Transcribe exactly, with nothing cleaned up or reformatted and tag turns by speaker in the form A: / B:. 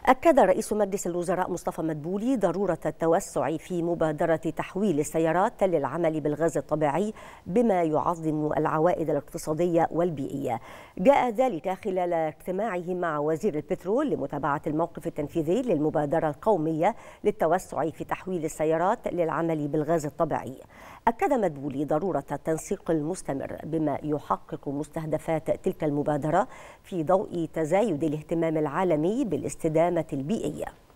A: أكد رئيس مجلس الوزراء مصطفى مدبولي ضرورة التوسع في مبادرة تحويل السيارات للعمل بالغاز الطبيعي بما يعظم العوائد الاقتصادية والبيئية. جاء ذلك خلال اجتماعه مع وزير البترول لمتابعة الموقف التنفيذي للمبادرة القومية للتوسع في تحويل السيارات للعمل بالغاز الطبيعي. أكد مدبولي ضرورة التنسيق المستمر بما يحقق مستهدفات تلك المبادرة في ضوء تزايد الاهتمام العالمي بالاستدامة البيئية.